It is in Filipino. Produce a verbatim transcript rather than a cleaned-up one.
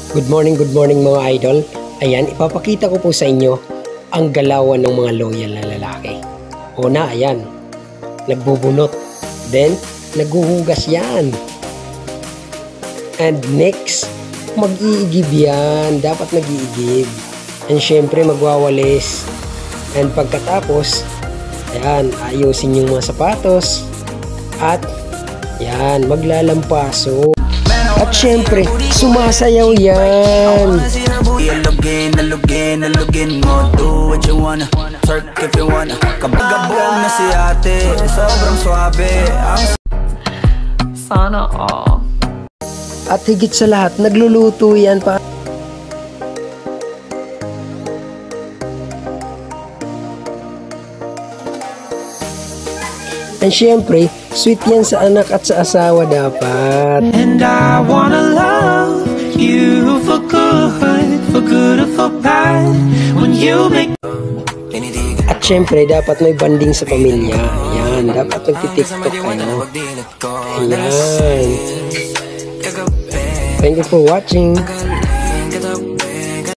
Good morning, good morning mga idol. Ayan, ipapakita ko po sa inyo ang galawan ng mga loyal na lalaki. Una, ayan, nagbubunot. Then, naghuhugas yan. And next, mag-iigib yan. Dapat mag-iigib. And syempre, magwawalis. And pagkatapos, ayan, ayusin yung mga sapatos. At, yan, maglalampaso. At syempre, sumasayaw yan. Alugin, alugin, alugin mo. Do what you wanna, twerk if you wanna. Kabagabog na si ate, sobrang swabe. Sana all. At higit sa lahat, nagluluto yan pa. And syempre, sweet yan sa anak at sa asawa dapat. And I wanna love you for good, for good or for bad. When you make. At syempre, dapat may banding sa pamilya. Yan, dapat magti-tiktok kayo. Ayan. Thank you for watching.